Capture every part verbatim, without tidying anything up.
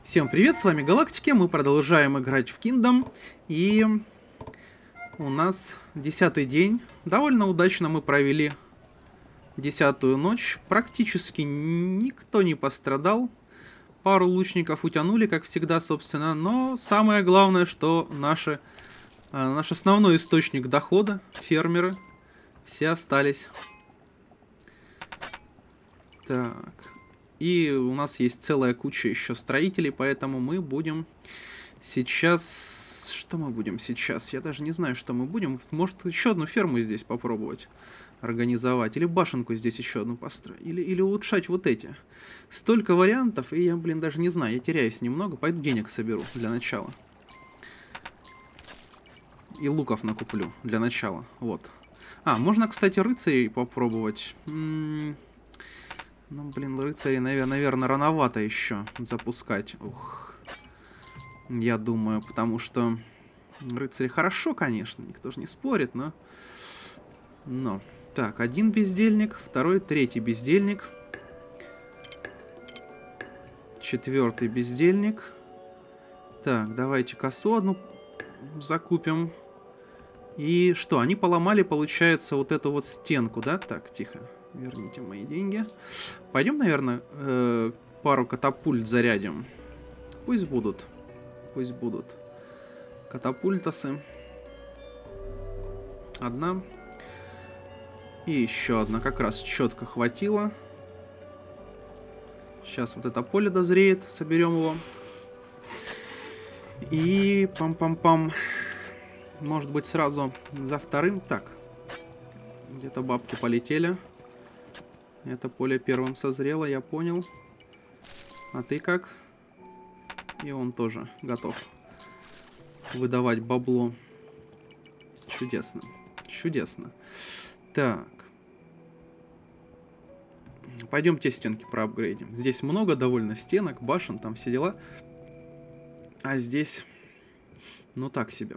Всем привет, с вами Галактики, мы продолжаем играть в Kingdom, и у нас десятый день. Довольно удачно мы провели десятую ночь, практически никто не пострадал. Пару лучников утянули, как всегда, собственно, но самое главное, что наши, наш основной источник дохода, фермеры, все остались. Так... И у нас есть целая куча еще строителей, поэтому мы будем сейчас... Что мы будем сейчас? Я даже не знаю, что мы будем. Может, еще одну ферму здесь попробовать организовать. Или башенку здесь еще одну построить. Или, или улучшать вот эти. Столько вариантов, и я, блин, даже не знаю. Я теряюсь немного. Пойду денег соберу для начала. И луков накуплю для начала. Вот. А, можно, кстати, рыцарей попробовать. М-м- Ну, блин, рыцари, наверное, рановато еще запускать. Ух. Я думаю, потому что рыцари хорошо, конечно, никто же не спорит, но... Но. Так, один бездельник, второй, третий бездельник. Четвертый бездельник. Так, давайте косу одну закупим. И что, они поломали, получается, вот эту вот стенку, да? Так, тихо. Верните мои деньги. Пойдем, наверное, э, пару катапульт зарядим. Пусть будут. Пусть будут. Катапультасы. Одна. И еще одна. Как раз четко хватило. Сейчас вот это поле дозреет. Соберем его. И пам-пам-пам. Может быть, сразу за вторым. Так. Где-то бабки полетели. Это поле первым созрело, я понял. А ты как? И он тоже готов выдавать бабло. Чудесно. Чудесно. Так. Пойдем те стенки проапгрейдим. Здесь много довольно стенок, башен, там все дела. А здесь... Ну так себе.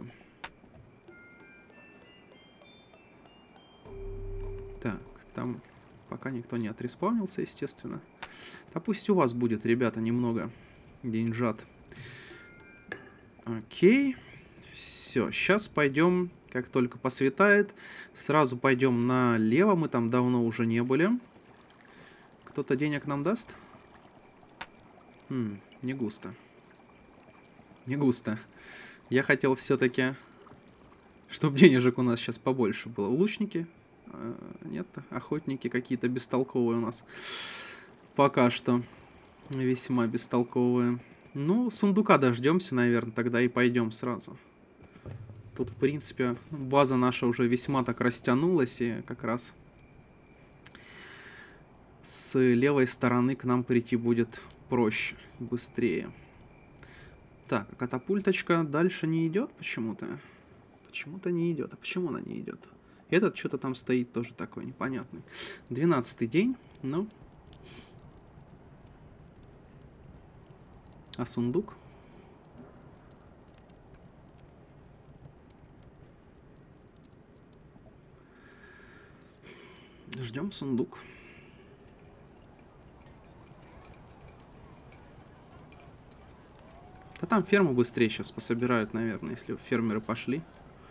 Так, там... Пока никто не отреспаунился, естественно. Да пусть у вас будет, ребята, немного деньжат. Окей. Все, сейчас пойдем, как только посветает. Сразу пойдем налево, мы там давно уже не были. Кто-то денег нам даст? Хм, не густо. Не густо. Я хотел все-таки, чтобы денежек у нас сейчас побольше было. Лучники? Нет, охотники какие-то бестолковые у нас. Пока что. Весьма бестолковые. Ну, сундука дождемся, наверное, тогда и пойдем сразу. Тут, в принципе, база наша уже весьма так растянулась, и как раз с левой стороны к нам прийти будет проще, быстрее. Так, а катапульточка дальше не идет почему-то? Почему-то не идет. А почему она не идет? Этот что-то там стоит тоже такой непонятный. Двенадцатый день, ну. А сундук? Ждем сундук. Да там ферму быстрее сейчас пособирают, наверное, если фермеры пошли.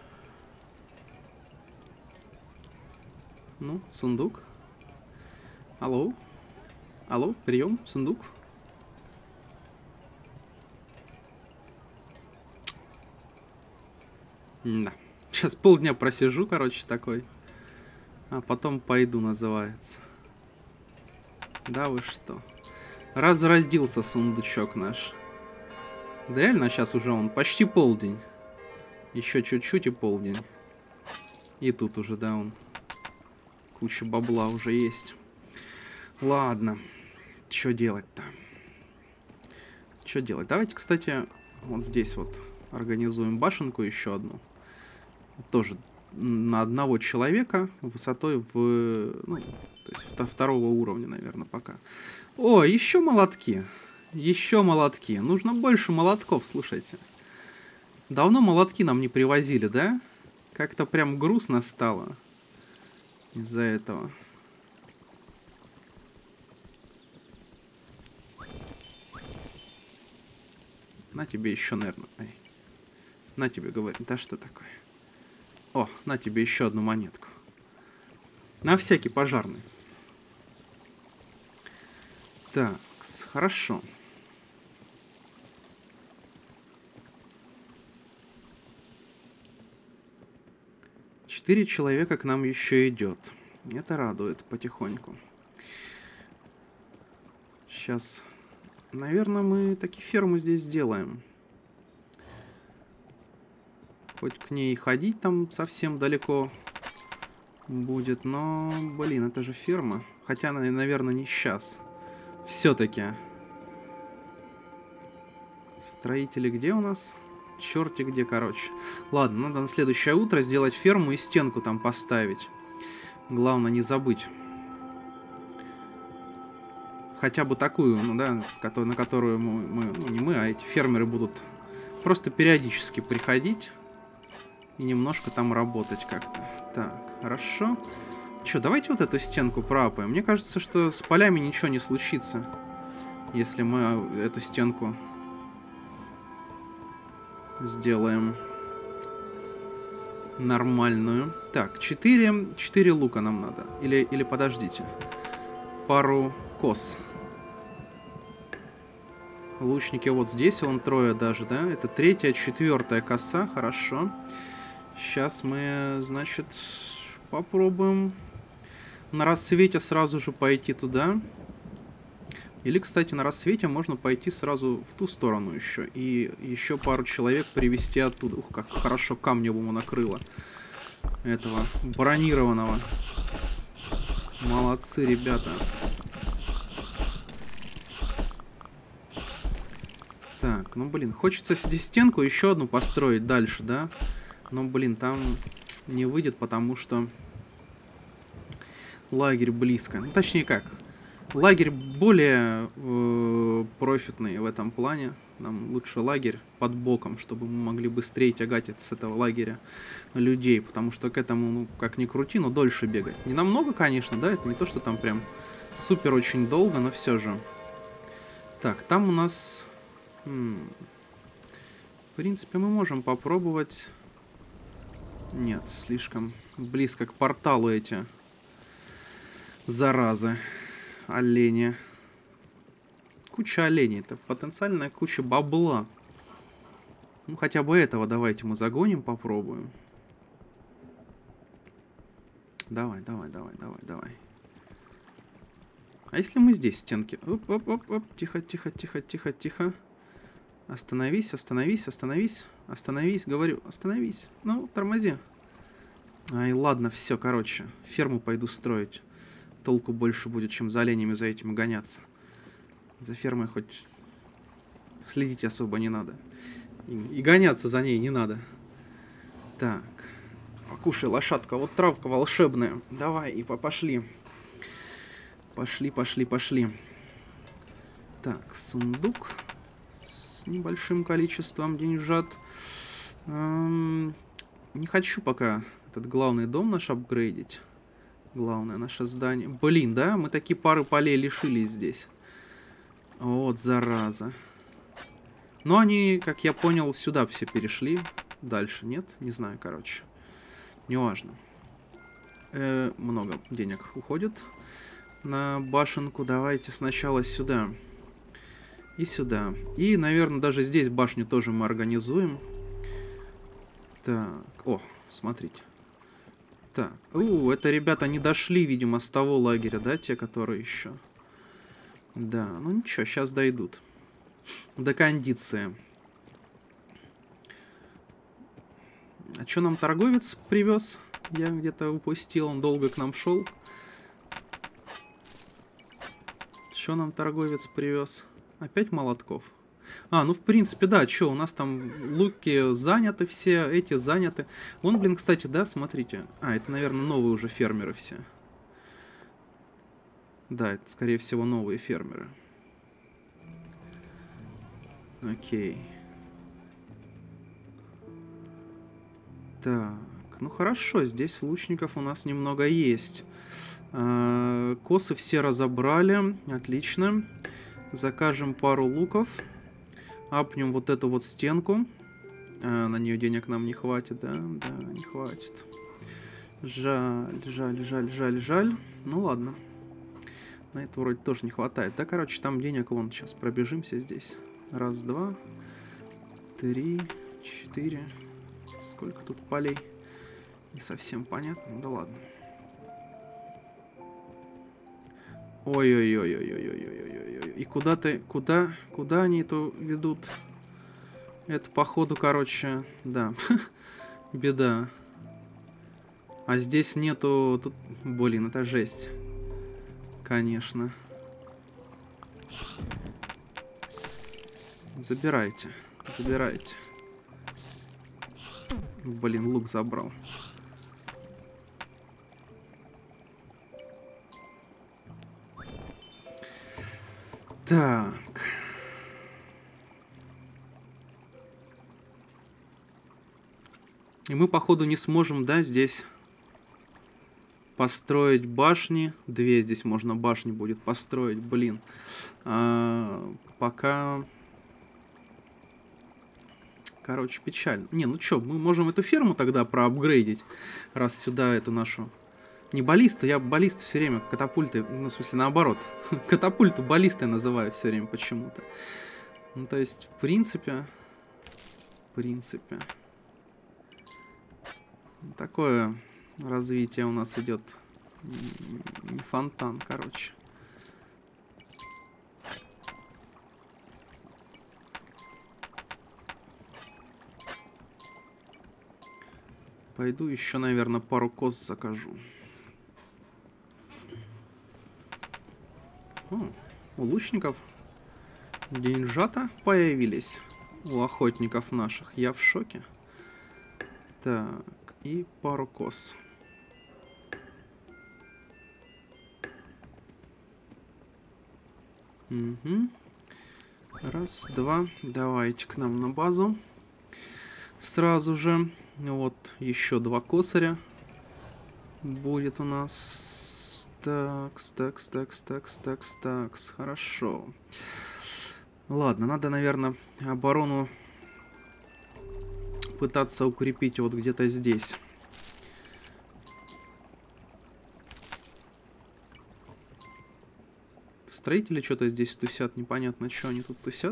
Ну, сундук. Алло? Алло, прием, сундук. Да. Сейчас полдня просижу, короче, такой. А потом пойду, называется. Да вы что? Разродился сундучок наш. Да реально сейчас уже он почти полдень. Еще чуть-чуть и полдень. И тут уже, да, он... Куча бабла уже есть. Ладно. Что делать-то? Что делать? Давайте, кстати, вот здесь вот организуем башенку еще одну. Тоже на одного человека высотой в... Ну, то есть до второго уровня, наверное, пока. О, еще молотки. Еще молотки. Нужно больше молотков, слушайте. Давно молотки нам не привозили, да? Как-то прям грустно стало. Из-за этого. на тебе еще, наверное. Ай. На тебе, говорит. Да что такое? О, на тебе еще одну монетку. На всякий пожарный. Так, хорошо. Четыре человека к нам еще идет. Это радует потихоньку. Сейчас, наверное, мы таки ферму здесь сделаем. Хоть к ней ходить там совсем далеко будет, но, блин, это же ферма. Хотя, наверное, не сейчас. Все-таки. Строители где у нас? Черти где, короче. Ладно, надо на следующее утро сделать ферму и стенку там поставить. Главное не забыть. Хотя бы такую, ну да, на которую мы, мы, ну не мы, а эти фермеры будут просто периодически приходить и немножко там работать как-то. Так, хорошо. Че, давайте вот эту стенку проапаем. Мне кажется, что с полями ничего не случится, если мы эту стенку сделаем нормальную. Так, четыре, четыре лука нам надо. Или, или подождите. Пару кос. Лучники вот здесь, он трое даже, да? Это третья, четвертая коса, хорошо. Сейчас мы, значит, попробуем на рассвете сразу же пойти туда. Или, кстати, на рассвете можно пойти сразу в ту сторону еще. И еще пару человек привезти оттуда. Ух, как хорошо камнем ему накрыло. Этого бронированного. Молодцы, ребята. Так, ну, блин, хочется здесь стенку еще одну построить дальше, да? Но, блин, там не выйдет, потому что лагерь близко. Ну, точнее как. Лагерь более э, профитный в этом плане. Нам лучше лагерь под боком, чтобы мы могли быстрее тягать с этого лагеря людей. Потому что к этому, ну, как ни крути, но дольше бегать. Не намного, конечно, да? Это не то, что там прям супер очень долго, но все же. Так, там у нас... М-м, в принципе, мы можем попробовать... Нет, слишком близко к порталу эти заразы. Олени. Куча оленей. Это потенциальная куча бабла. Ну, хотя бы этого давайте мы загоним, попробуем. Давай, давай, давай, давай, давай. А если мы здесь стенки? Оп, оп, оп, оп. Тихо, тихо, тихо, тихо, тихо. Остановись, остановись, остановись. Остановись, говорю, остановись. Ну, тормози. Ай, ладно, все, короче. Ферму пойду строить. Толку больше будет, чем за оленями за этим гоняться. За фермой хоть следить особо не надо. И, и гоняться за ней не надо. Так. Покушай, лошадка, вот травка волшебная. Давай, и пошли. Пошли, пошли, пошли. Так, сундук с небольшим количеством деньжат. Эм, не хочу пока этот главный дом наш апгрейдить. Главное наше здание. Блин, да? Мы такие пары полей лишились здесь. Вот, зараза. Но они, как я понял, сюда все перешли. Дальше нет? Не знаю, короче. Неважно. Э, много денег уходит на башенку. Давайте сначала сюда. И сюда. И, наверное, даже здесь башню тоже мы организуем. Так. О, смотрите. Так. У, это ребята не дошли, видимо, с того лагеря, да? Те, которые еще. Да, ну ничего, сейчас дойдут. До кондиции. А что нам торговец привез? Я где-то упустил, он долго к нам шел. Что нам торговец привез? Опять молотков? А, ну в принципе, да, что, у нас там луки заняты все, эти заняты. Вон, блин, кстати, да, смотрите. А, это, наверное, новые уже фермеры все. Да, это, скорее всего, новые фермеры. Окей. Так, ну хорошо, здесь лучников у нас немного есть. А, косы все разобрали, отлично. Закажем пару луков. Апнем вот эту вот стенку. А, на нее денег нам не хватит, да? Да, не хватит. Жаль, жаль, жаль, жаль, жаль. Ну ладно. На это вроде тоже не хватает. Да, короче, там денег вон сейчас пробежимся здесь. Раз, два, три, четыре. Сколько тут полей? Не совсем понятно. Да ладно. Ой-ой-ой-ой-ой-ой-ой-ой-ой. И куда ты, куда, куда они это ведут? Это, походу, короче, да, беда. А здесь нету, тут, блин, это жесть. Конечно. Забирайте, забирайте. Блин, лук забрал. Так. И мы, походу, не сможем, да, здесь построить башни. Две здесь можно башни будет построить, блин. А, пока... Короче, печально. Не, ну чё, мы можем эту ферму тогда проапгрейдить, раз сюда эту нашу... Не баллисту, я баллисту все время катапульты, ну, в смысле, наоборот. Катапульту баллистой называю все время почему-то. Ну, то есть, в принципе... В принципе... Такое развитие у нас идет. Не фонтан, короче. Пойду еще, наверное, пару коз закажу. О, у лучников деньжата появились. У охотников наших. Я в шоке. Так, и пару коз. Угу. Раз, два. Давайте к нам на базу. Сразу же. Вот еще два косаря. Будет у нас. Такс, такс, такс, такс, такс, такс. Хорошо. Ладно, надо, наверное, оборону пытаться укрепить вот где-то здесь. Строители что-то здесь тусят. Непонятно, что они тут тусят.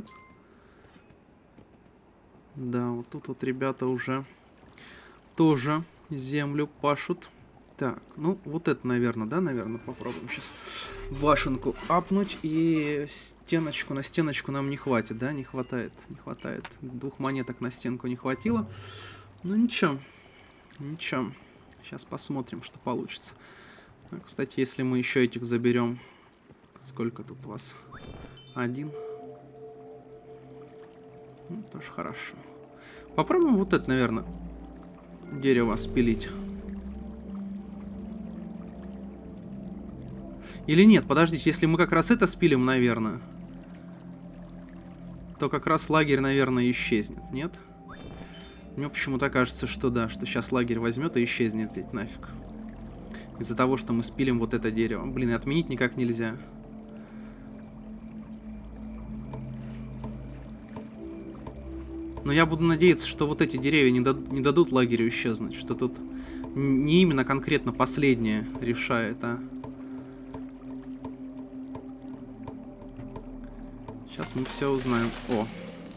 Да, вот тут вот ребята уже тоже землю пашут. Так, ну вот это, наверное, да, наверное, попробуем сейчас башенку апнуть. И стеночку, на стеночку нам не хватит, да, не хватает, не хватает. Двух монеток на стенку не хватило. Ну ничего, ничего. Сейчас посмотрим, что получится. Так, кстати, если мы еще этих заберем... Сколько тут у вас? Один. Ну, тоже хорошо. Попробуем вот это, наверное, дерево спилить. Или нет, подождите, если мы как раз это спилим, наверное, то как раз лагерь, наверное, исчезнет, нет? Мне почему-то кажется, что да, что сейчас лагерь возьмет и исчезнет здесь нафиг. Из-за того, что мы спилим вот это дерево. Блин, и отменить никак нельзя. Но я буду надеяться, что вот эти деревья не, дад не дадут лагерю исчезнуть. Что тут не именно конкретно последнее решает, а... Сейчас мы все узнаем. О!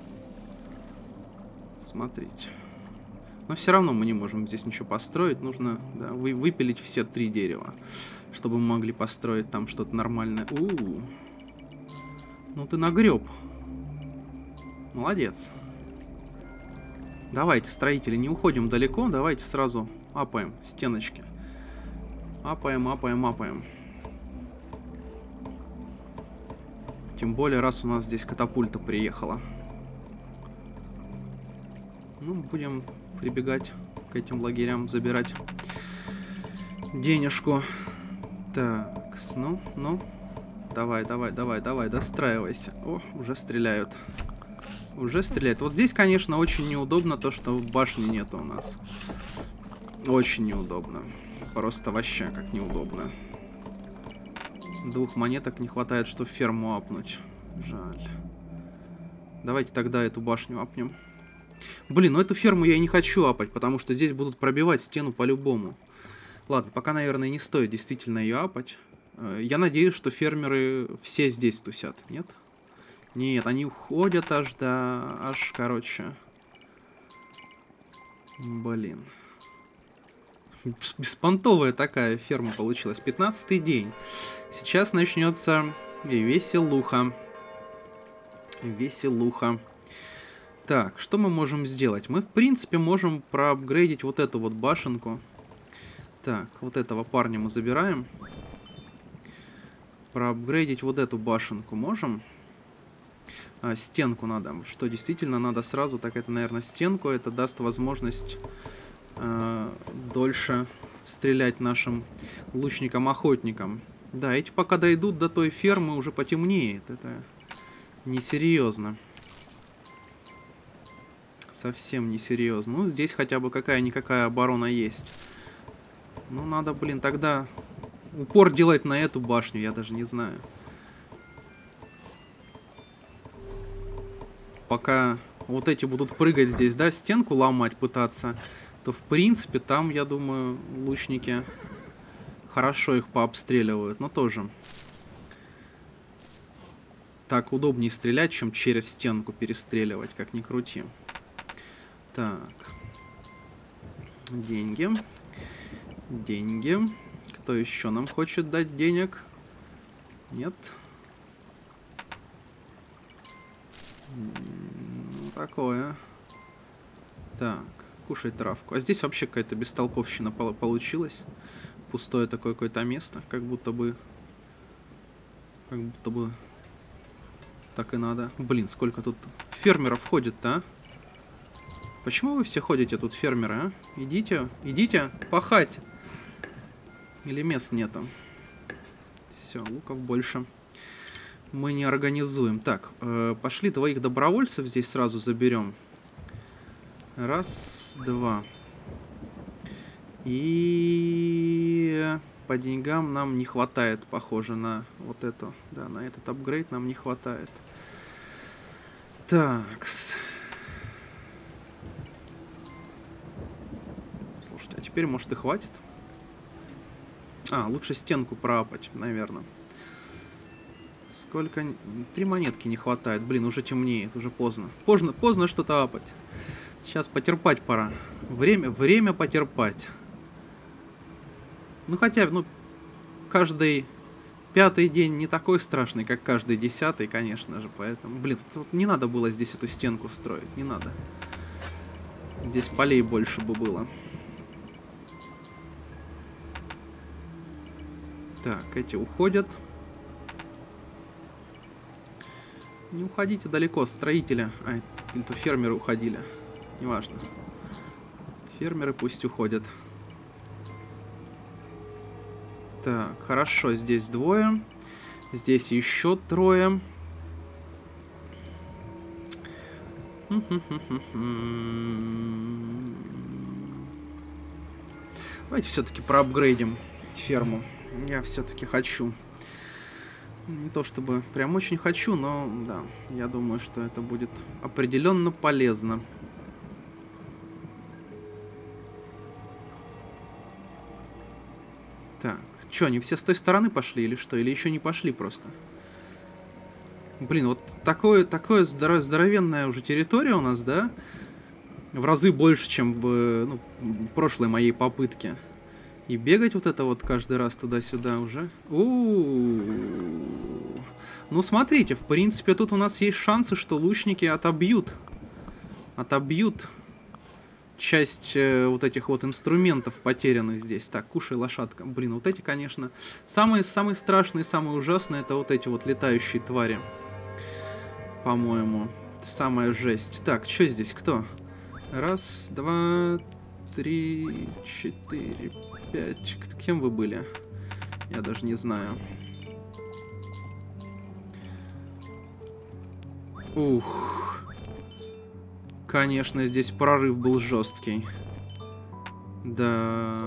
Смотрите. Но все равно мы не можем здесь ничего построить. Нужно, да, вы выпилить все три дерева, чтобы мы могли построить там что-то нормальное. У-у-у. Ну ты нагреб. Молодец. Давайте, строители, не уходим далеко. Давайте сразу апаем стеночки. Апаем, апаем, апаем. Тем более, раз у нас здесь катапульта приехала. Ну, будем прибегать к этим лагерям, забирать денежку. Так, ну, ну. Давай, давай, давай, давай, достраивайся. О, уже стреляют. Уже стреляет. Вот здесь, конечно, очень неудобно то, что башни нету у нас. Очень неудобно. Просто вообще как неудобно. Двух монеток не хватает, чтобы ферму апнуть. Жаль. Давайте тогда эту башню апнем. Блин, ну эту ферму я и не хочу апать, потому что здесь будут пробивать стену по-любому. Ладно, пока, наверное, не стоит действительно ее апать. Я надеюсь, что фермеры все здесь тусят, нет? Нет, они уходят аж до... Аж, короче... Блин. Беспонтовая такая ферма получилась. пятнадцатый день. Сейчас начнется веселуха. Веселуха. Так, что мы можем сделать? Мы, в принципе, можем проапгрейдить вот эту вот башенку. Так, вот этого парня мы забираем. Проапгрейдить вот эту башенку можем? А, стенку надо. Что действительно надо сразу, так это, наверное, стенку. Это даст возможность э, дольше стрелять нашим лучникам-охотникам. Да, эти пока дойдут до той фермы, уже потемнеет. Это несерьезно. Совсем несерьезно. Ну, здесь хотя бы какая-никакая оборона есть. Ну, надо, блин, тогда упор делать на эту башню, я даже не знаю. Пока вот эти будут прыгать здесь, да, стенку ломать пытаться, то, в принципе, там, я думаю, лучники хорошо их пообстреливают. Но тоже так удобнее стрелять, чем через стенку перестреливать, как ни крути. Так. Деньги. Деньги. Кто еще нам хочет дать денег? Нет. Ну, такое. Так, кушай травку. А здесь вообще какая-то бестолковщина получилась. Пустое такое какое-то место. Как будто бы... Как будто бы... Так и надо. Блин, сколько тут фермеров ходит-то, а? Почему вы все ходите тут, фермеры, а? Идите, идите пахать. Или мест нету. Все, луков больше мы не организуем. Так, э, пошли двоих добровольцев здесь сразу заберем. Раз, два. И по деньгам нам не хватает, похоже, на вот эту. Да, на этот апгрейд нам не хватает. Такс. Слушайте, а теперь, может, и хватит? А, лучше стенку проапать, наверное. Сколько... Три монетки не хватает. Блин, уже темнеет, уже поздно. Поздно, поздно что-то апать. Сейчас потерпать пора. Время, время потерпать. Ну, хотя, ну, каждый пятый день не такой страшный, как каждый десятый, конечно же. Поэтому, блин, тут не надо было здесь эту стенку строить. Не надо. Здесь полей больше бы было. Так, эти уходят. Не уходите далеко, строители. А, это фермеры уходили. Неважно. Фермеры пусть уходят. Так, хорошо, здесь двое. Здесь еще трое. Давайте все-таки проапгрейдим ферму. Я все-таки хочу. Не то чтобы прям очень хочу, но да, я думаю, что это будет определенно полезно. Так, что, они все с той стороны пошли или что? Или еще не пошли просто? Блин, вот такое, такое здоров, здоровенная уже территория у нас, да? В разы больше, чем в ну, прошлой моей попытке. И бегать вот это вот каждый раз туда-сюда уже. У-у-у. Ну, смотрите, в принципе, тут у нас есть шансы, что лучники отобьют. Отобьют часть э, вот этих вот инструментов, потерянных здесь. Так, кушай, лошадка. Блин, вот эти, конечно, самые, самые страшные, самые ужасные, это вот эти вот летающие твари. По-моему. Самая жесть. Так, что здесь? Кто? Раз, два, три, четыре, пять. Кем вы были? Я даже не знаю. Ух. Конечно, здесь прорыв был жесткий. Да.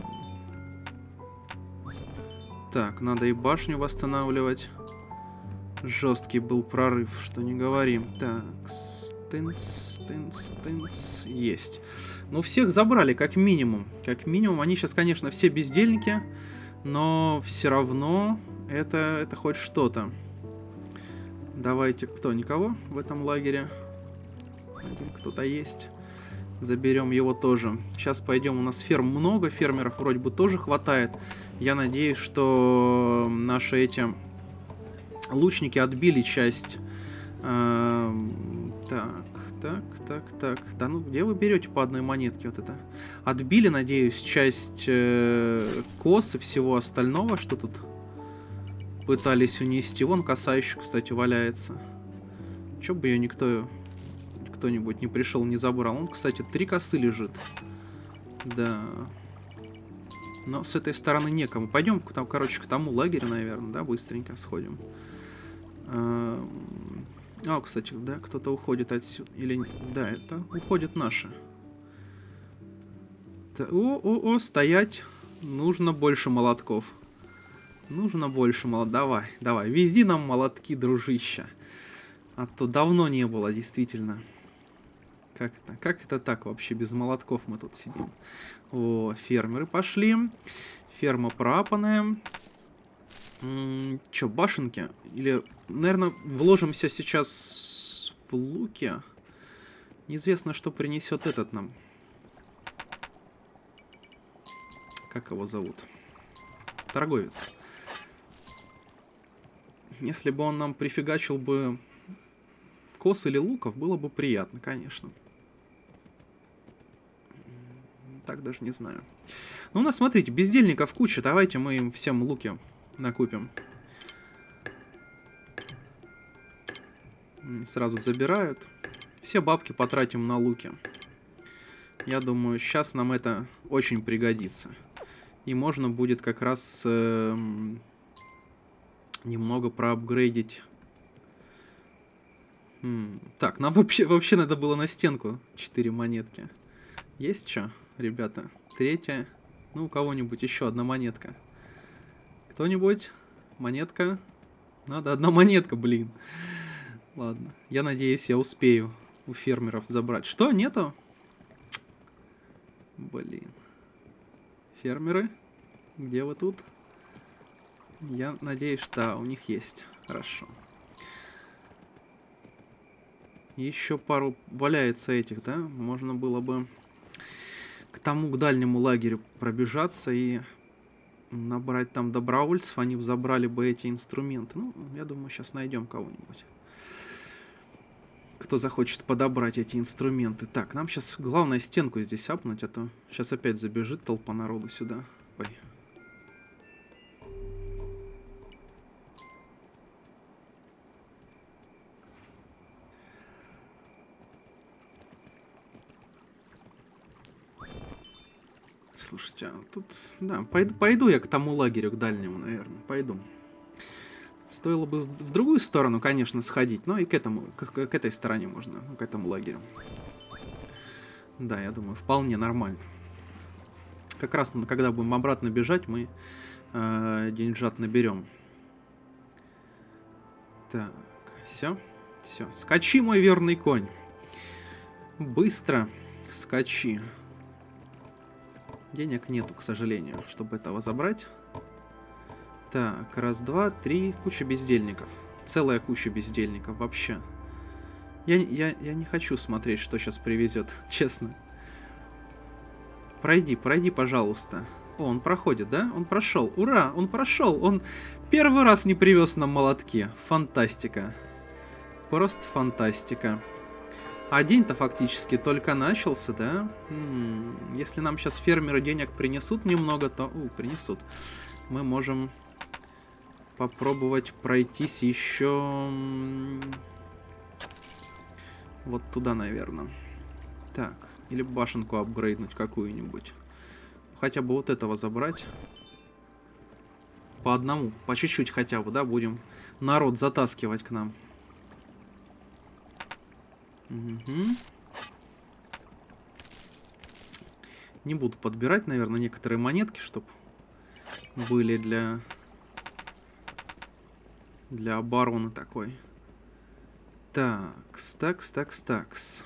Так, надо и башню восстанавливать. Жесткий был прорыв, что не говорим. Так, стынц, стынц, стынц. Есть. Ну, всех забрали, как минимум. Как минимум. Они сейчас, конечно, все бездельники, но все равно это, это хоть что-то. Давайте, кто? Никого в этом лагере? Один кто-то есть. Заберем его тоже. Сейчас пойдем. У нас ферм много. Фермеров вроде бы тоже хватает. Я надеюсь, что наши эти лучники отбили часть. А, так, так, так, так. Да ну, где вы берете по одной монетке вот это? Отбили, надеюсь, часть э, кос и всего остального, что тут пытались унести. Вон косающий, кстати, валяется. Чё бы ее никто... кто-нибудь не пришел, не забрал. Он, кстати, три косы лежит. Да. Но с этой стороны некому. Пойдем, там, короче, к тому лагерю, наверное, да, быстренько сходим. А, О, кстати, да, кто-то уходит отсюда. Или... Да, это уходят наши. О-о-о, стоять. Нужно больше молотков. Нужно больше молотков. Давай, давай, вези нам молотки, дружище. А то давно не было, действительно. Как это? Как это так вообще? Без молотков мы тут сидим. О, фермеры пошли. Ферма пропаная. Че, башенки? Или, наверное, вложимся сейчас в луки? Неизвестно, что принесет этот нам. Как его зовут? Торговец. Если бы он нам прифигачил бы кос или луков, было бы приятно, конечно. Так даже не знаю. Ну, у нас, смотрите, бездельников куча. Давайте мы им всем луки накупим. Сразу забирают. Все бабки потратим на луки. Я думаю, сейчас нам это очень пригодится. И можно будет как раз э, немного проапгрейдить. М -м так, нам вообще, вообще надо было на стенку четыре монетки. Есть что, ребята? Третья. Ну, у кого-нибудь еще одна монетка. Кто-нибудь? Монетка? Надо одна монетка, блин. Ладно. Я надеюсь, я успею у фермеров забрать. Что, нету? Блин. Фермеры? Где вы тут? Я надеюсь, что да, у них есть. Хорошо. Еще пару валяется этих, да? Можно было бы к тому, к дальнему лагерю пробежаться и набрать там добровольцев. Они забрали бы эти инструменты. Ну, я думаю, сейчас найдем кого-нибудь, кто захочет подобрать эти инструменты. Так, нам сейчас главное стенку здесь апнуть, а то сейчас опять забежит толпа народу сюда. Ой. Слушайте, а тут... Да, пойду, пойду я к тому лагерю, к дальнему, наверное. Пойду. Стоило бы в другую сторону, конечно, сходить, но и к этому, к, к этой стороне можно, к этому лагерю. Да, я думаю, вполне нормально. Как раз, когда будем обратно бежать, мы э, деньжат наберем. Так, все, все. Скачи, мой верный конь. Быстро скачи. Денег нету, к сожалению, чтобы этого забрать. Так, раз, два, три. Куча бездельников. Целая куча бездельников, вообще. Я, я, я не хочу смотреть, что сейчас привезет, честно. Пройди, пройди, пожалуйста. О, он проходит, да? Он прошел. Ура, он прошел. Он первый раз не привез нам молотки. Фантастика. Просто фантастика. А день-то фактически только начался, да? М-м, если нам сейчас фермеры денег принесут немного, то... У, принесут. Мы можем попробовать пройтись еще... Вот туда, наверное. Так, или башенку апгрейднуть какую-нибудь. Хотя бы вот этого забрать. По одному, по чуть-чуть хотя бы, да, будем народ затаскивать к нам. Угу. Не буду подбирать, наверное, некоторые монетки, чтобы были для Для обороны такой. Такс, такс, такс, такс.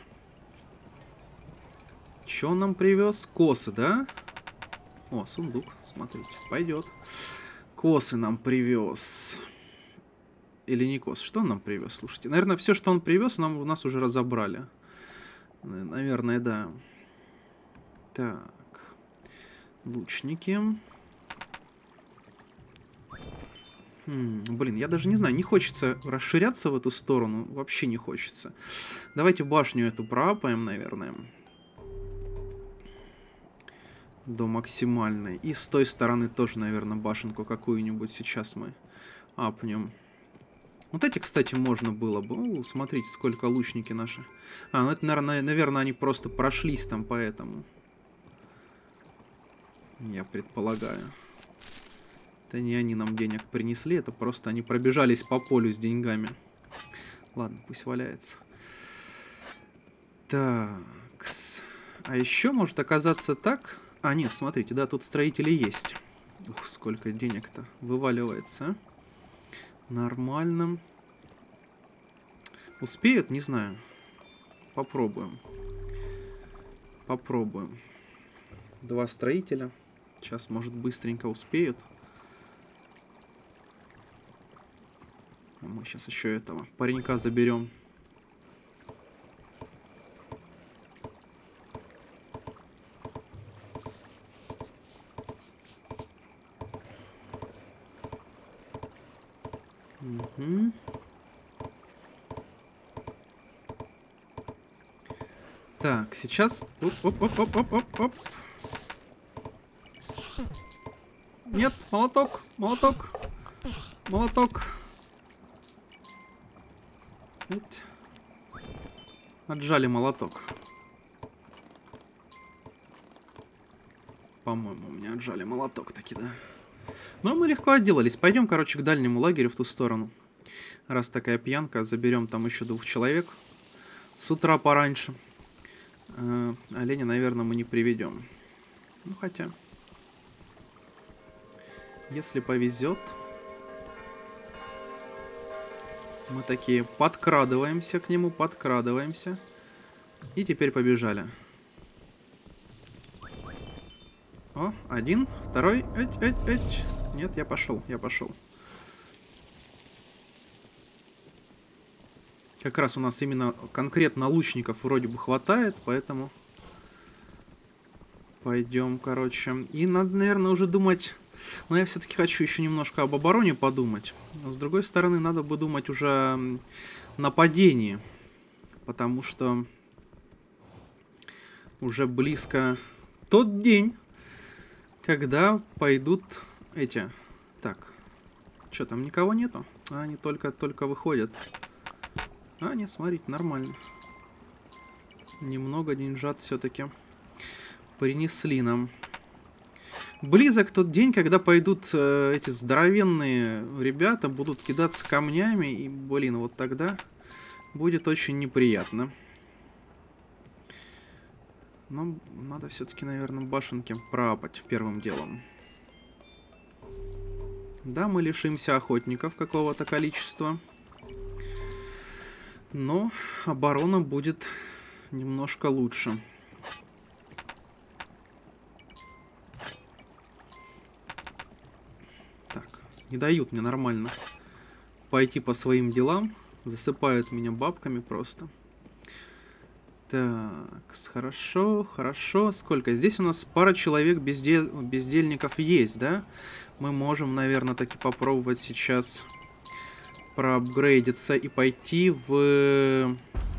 Че он нам привез? Косы, да? О, сундук, смотрите, пойдет. Косы нам привез. Или не косы? Что он нам привез? Слушайте, наверное, все, что он привез, нам у нас уже разобрали. Наверное, да. Так. Лучники. Хм, блин, я даже не знаю, не хочется расширяться в эту сторону. Вообще не хочется. Давайте башню эту проапаем, наверное. До максимальной. И с той стороны тоже, наверное, башенку какую-нибудь сейчас мы апнем. Вот эти, кстати, можно было бы. О, смотрите, сколько лучники наши. А, ну это, наверное, наверное, они просто прошлись там, поэтому. Я предполагаю. Это не они нам денег принесли, это просто они пробежались по полю с деньгами. Ладно, пусть валяется. Так. А еще может оказаться так... А, нет, смотрите, да, тут строители есть. Ух, сколько денег-то вываливается. Нормально. Успеют? Не знаю. Попробуем. Попробуем. Два строителя. Сейчас, может, быстренько успеют. А мы сейчас еще этого паренька заберем. Угу. Так, сейчас... Оп-оп-оп-оп-оп-оп. Нет, молоток, молоток, молоток. Нет. Отжали молоток. По-моему, у меня отжали молоток таки, да. Но мы легко отделались. Пойдем, короче, к дальнему лагерю в ту сторону. Раз такая пьянка, заберем там еще двух человек. С утра пораньше. Э, оленя, наверное, мы не приведем. Ну, хотя... Если повезет... Мы такие подкрадываемся к нему, подкрадываемся. И теперь побежали. О, один, второй. Эть, эть, эть. Нет, я пошел, я пошел. Как раз у нас именно конкретно лучников вроде бы хватает, поэтому... Пойдем, короче. И надо, наверное, уже думать... Но я все-таки хочу еще немножко об обороне подумать. Но с другой стороны, надо бы думать уже о нападении. Потому что уже близко тот день, когда пойдут эти... Так, что там, никого нету? А, они только-только выходят. А, не, смотрите, нормально. Немного деньжат все-таки принесли нам. Близок тот день, когда пойдут э, эти здоровенные ребята, будут кидаться камнями, и, блин, вот тогда будет очень неприятно. Но надо все-таки, наверное, башенки проапать первым делом. Да, мы лишимся охотников какого-то количества. Но оборона будет немножко лучше. Так, не дают мне нормально пойти по своим делам. Засыпают меня бабками просто. Так, хорошо, хорошо. Сколько? Здесь у нас пара человек бездел... бездельников есть, да? Мы можем, наверное, таки попробовать сейчас проапгрейдиться и пойти в...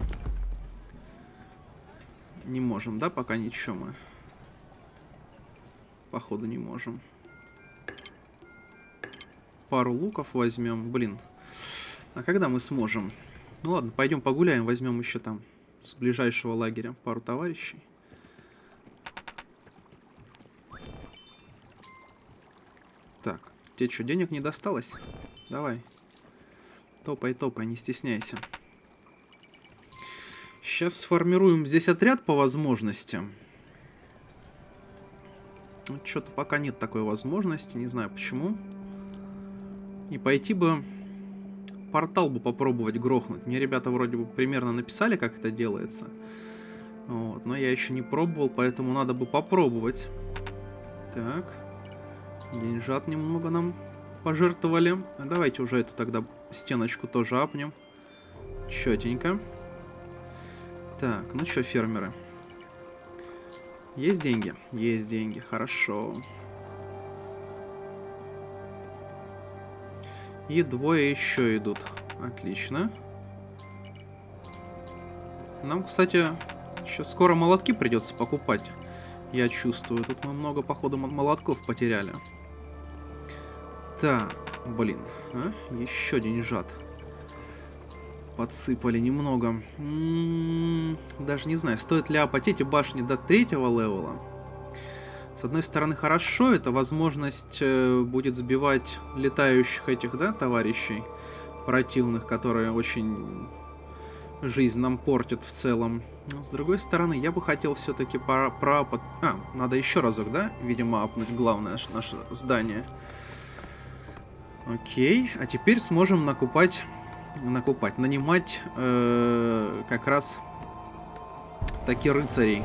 Не можем, да? Пока ничего мы. Походу не можем. Пару луков возьмем. Блин. А когда мы сможем? Ну ладно, пойдем погуляем. Возьмем еще там с ближайшего лагеря пару товарищей. Так, тебе что, денег не досталось? Давай. Топай, топай, не стесняйся. Сейчас сформируем здесь отряд по возможности. Что-то пока нет такой возможности, не знаю почему. И пойти бы портал бы попробовать грохнуть. Мне ребята вроде бы примерно написали, как это делается. Вот, но я еще не пробовал, поэтому надо бы попробовать. Так. Деньжат немного нам пожертвовали. Давайте уже эту тогда стеночку тоже апнем. Четенько. Так, ну что, фермеры? Есть деньги? Есть деньги, хорошо. И двое еще идут. Отлично. Нам, кстати, еще скоро молотки придется покупать. Я чувствую. Тут мы много, походу, молотков потеряли. Так, блин. А? Еще деньжат. Подсыпали немного. М-м-м, даже не знаю, стоит ли апать эти башни до третьего левела. С одной стороны, хорошо, это возможность э, будет сбивать летающих этих, да, товарищей противных, которые очень жизнь нам портят в целом. Но с другой стороны, я бы хотел все-таки проапать... А, надо еще разок, да, видимо, апнуть главное наше здание. Окей, а теперь сможем накупать, накупать, нанимать э, как раз таки рыцарей.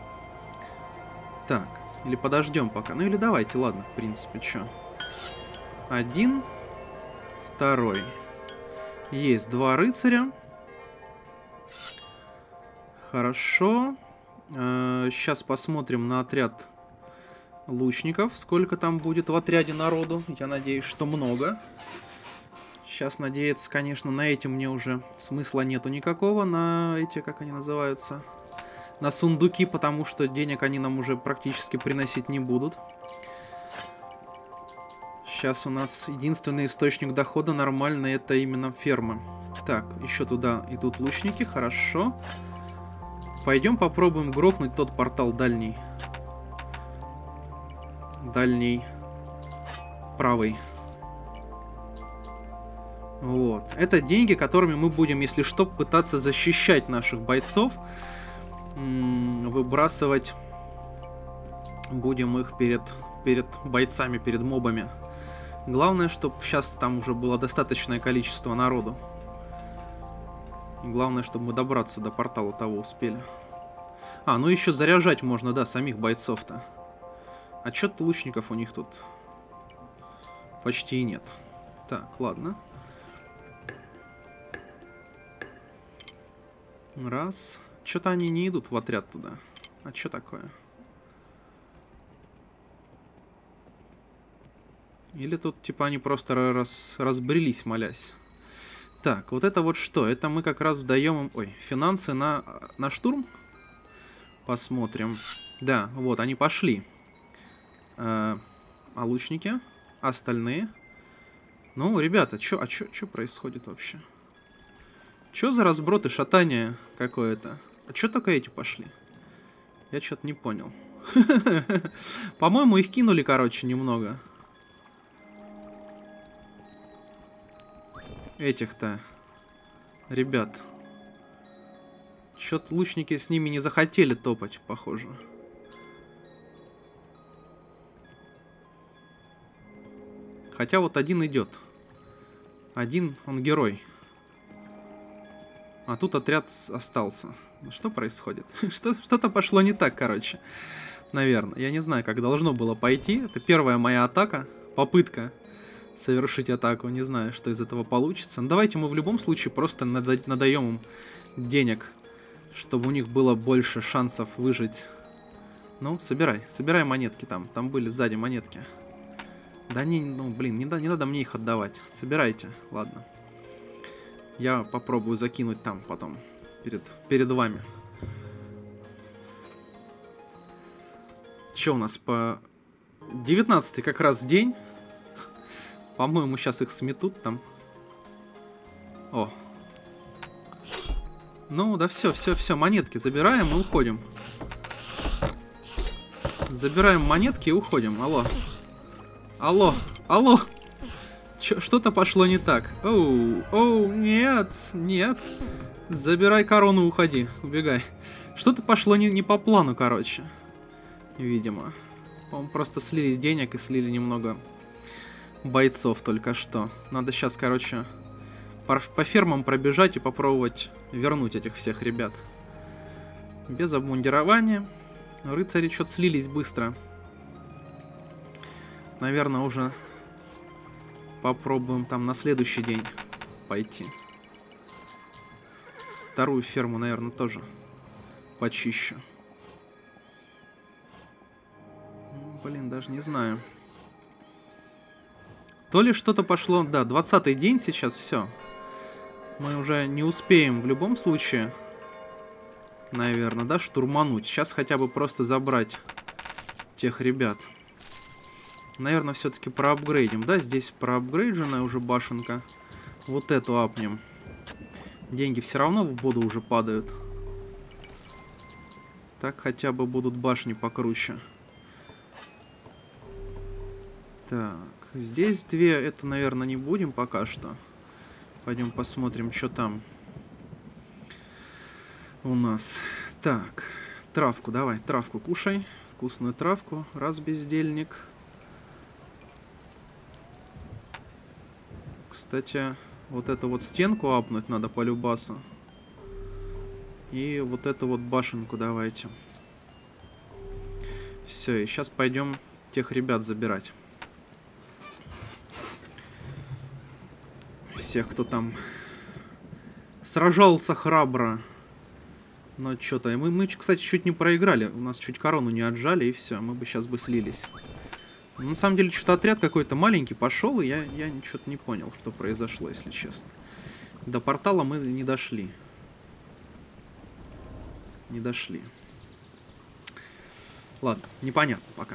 Так. Или подождем пока. Ну или давайте, ладно, в принципе, что. Один. Второй. Есть два рыцаря. Хорошо. Э-э- сейчас посмотрим на отряд лучников. Сколько там будет в отряде народу. Я надеюсь, что много. Сейчас надеяться, конечно, на эти мне уже смысла нету никакого. На эти, как они называются... На сундуки, потому что денег они нам уже практически приносить не будут. Сейчас у нас единственный источник дохода нормальный, это именно фермы. Так, еще туда идут лучники, хорошо. Пойдем попробуем грохнуть тот портал дальний. Дальний. Правый. Вот. Это деньги, которыми мы будем, если что, пытаться защищать наших бойцов. Выбрасывать будем их перед, перед бойцами, перед мобами. Главное, чтобы сейчас там уже было достаточное количество народу. Главное, чтобы мы добраться до портала того успели. А, ну еще заряжать можно, да, самих бойцов-то. А чё-то лучников у них тут почти и нет. Так, ладно. Раз... Что-то они не идут в отряд туда. А что такое? Или тут, типа, они просто раз, разбрелись, молясь. Так, вот это вот что? Это мы как раз сдаем им... Ой, финансы на, на штурм? Посмотрим. Да, вот, они пошли. А, а лучники? Остальные? Ну, ребята, чё, а что происходит вообще? Чё за разброд и шатание какое-то? А чё только эти пошли? Я что-то не понял. По-моему, их кинули, короче, немного. Этих-то. Ребят. Чё-то лучники с ними не захотели топать, похоже. Хотя вот один идет. Один, он герой. А тут отряд остался. Что происходит? Что-то пошло не так, короче. Наверное. Я не знаю, как должно было пойти. Это первая моя атака. Попытка совершить атаку. Не знаю, что из этого получится. Но давайте мы в любом случае просто нада- надаем им денег, чтобы у них было больше шансов выжить. Ну, собирай. Собирай монетки там. Там были сзади монетки. Да не, ну, блин, не, не надо мне их отдавать. Собирайте. Ладно. Я попробую закинуть там потом. Перед, перед вами. Че у нас по... девятнадцатый как раз день. По-моему, сейчас их сметут там. О. Ну, да все, все, все. Монетки забираем и уходим. Забираем монетки и уходим. Алло. Алло. Алло. Что-то пошло не так. Оу. Оу, нет. Нет. Забирай корону, уходи. Убегай. Что-то пошло не, не по плану, короче. Видимо. По-моему, просто слили денег и слили немного бойцов только что. Надо сейчас, короче, по, по фермам пробежать и попробовать вернуть этих всех ребят. Без обмундирования. Рыцари что-то слились быстро. Наверное, уже попробуем там на следующий день пойти. Вторую ферму, наверное, тоже почищу. Блин, даже не знаю. То ли что-то пошло... Да, двадцатый день сейчас, все. Мы уже не успеем в любом случае, наверное, да, штурмануть. Сейчас хотя бы просто забрать тех ребят. Наверное, все-таки проапгрейдим. Да, здесь проапгрейдженная уже башенка. Вот эту апнем. Деньги все равно в воду уже падают. Так хотя бы будут башни покруче. Так, здесь две. Это, наверное, не будем пока что. Пойдем посмотрим, что там у нас. Так, травку давай, травку кушай. Вкусную травку. Раз, бездельник. Кстати, вот эту вот стенку апнуть надо по любасу. И вот эту вот башенку давайте. Все, и сейчас пойдем тех ребят забирать. Всех, кто там сражался храбро. Но что-то... Мы, мы, кстати, чуть не проиграли. У нас чуть корону не отжали, и все. Мы бы сейчас бы слились. На самом деле, что-то отряд какой-то маленький пошел, и я, я что-то не понял, что произошло, если честно. До портала мы не дошли. Не дошли. Ладно, непонятно пока.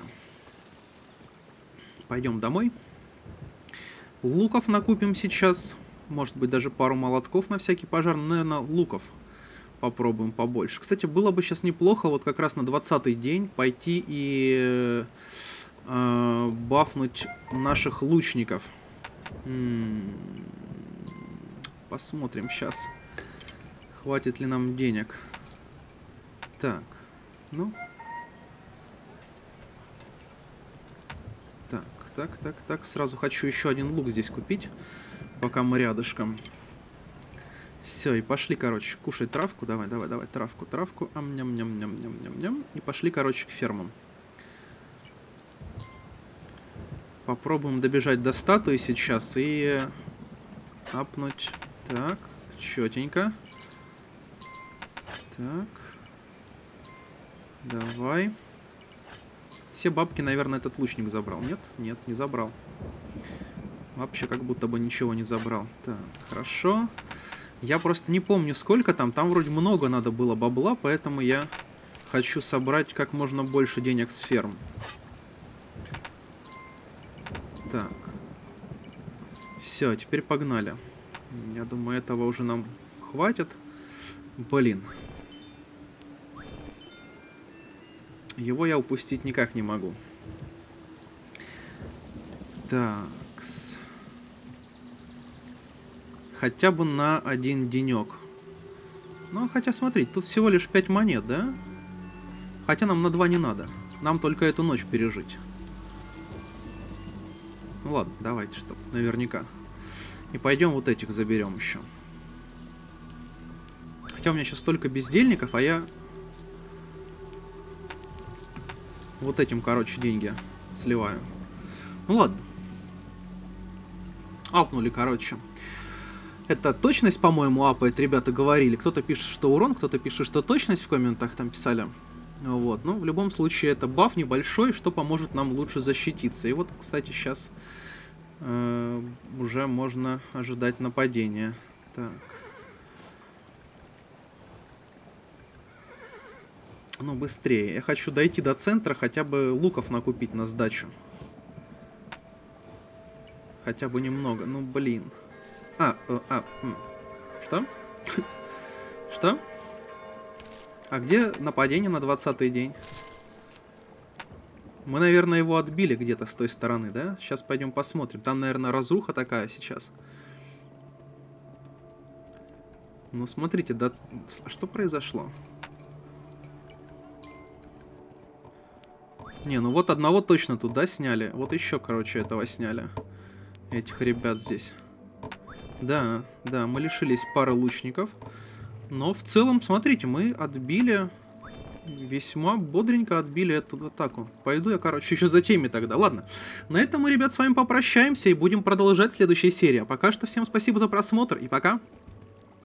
Пойдем домой. Луков накупим сейчас. Может быть, даже пару молотков на всякий пожар. Наверное, луков попробуем побольше. Кстати, было бы сейчас неплохо вот как раз на двадцатый день пойти и... Uh, бафнуть наших лучников. М-м-м. Посмотрим сейчас, хватит ли нам денег. Так, ну. Так, так, так, так. Сразу хочу еще один лук здесь купить, пока мы рядышком. Все, и пошли, короче, кушай травку. Давай, давай, давай, травку, травку. Ам-ням-ням-ням-ням-ням-ням. И пошли, короче, к фермам. Попробуем добежать до статуи сейчас и апнуть. Так, четенько. Так. Давай. Все бабки, наверное, этот лучник забрал. Нет? Нет, не забрал. Вообще как будто бы ничего не забрал. Так, хорошо. Я просто не помню, сколько там. Там вроде много надо было бабла, поэтому я хочу собрать как можно больше денег с ферм. Так. Все, теперь погнали. Я думаю, этого уже нам хватит. Блин. Его я упустить никак не могу. Так-с. Хотя бы на один денек. Ну, хотя, смотрите, тут всего лишь пять монет, да? Хотя нам на два не надо. Нам только эту ночь пережить. Ну ладно, давайте, чтоб наверняка. И пойдем вот этих заберем еще. Хотя у меня сейчас столько бездельников, а я... Вот этим, короче, деньги сливаю. Ну ладно. Апнули, короче. Это точность, по-моему, апает, ребята говорили. Кто-то пишет, что урон, кто-то пишет, что точность в комментах там писали. Вот, ну, в любом случае, это баф небольшой, что поможет нам лучше защититься. И вот, кстати, сейчас э, уже можно ожидать нападения. Так. Ну, быстрее. Я хочу дойти до центра, хотя бы луков накупить на сдачу. Хотя бы немного. Ну, блин. А, э, а, м. Что? Что? А где нападение на двадцатый день? Мы, наверное, его отбили где-то с той стороны, да? Сейчас пойдем посмотрим. Там, наверное, разруха такая сейчас. Ну, смотрите, да... Что произошло? Не, ну вот одного точно туда сняли. Вот еще, короче, этого сняли. Этих ребят здесь. Да, да, мы лишились пары лучников. Но в целом, смотрите, мы отбили... Весьма бодренько отбили эту атаку. Пойду я, короче, еще за теми тогда. Ладно. На этом мы, ребят, с вами попрощаемся и будем продолжать в следующей серии. А пока что всем спасибо за просмотр и пока.